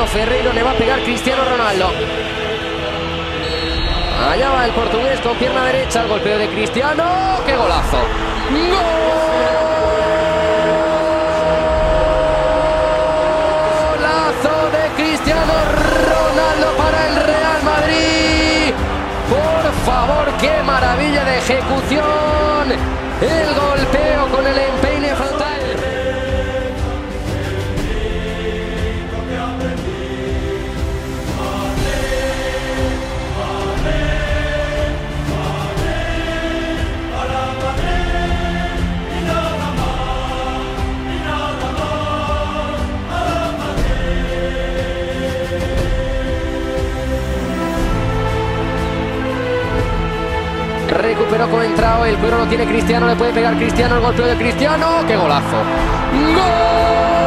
Ferreiro, le va a pegar Cristiano Ronaldo. Allá va el portugués con pierna derecha, el golpeo de Cristiano. ¡Qué golazo! ¡Golazo de Cristiano Ronaldo para el Real Madrid! Por favor, qué maravilla de ejecución. El golpeo con el empeine frontal. Recuperó con entrado, el cuero lo tiene Cristiano, le puede pegar Cristiano, el golpeo de Cristiano, ¡qué golazo! ¡Gol!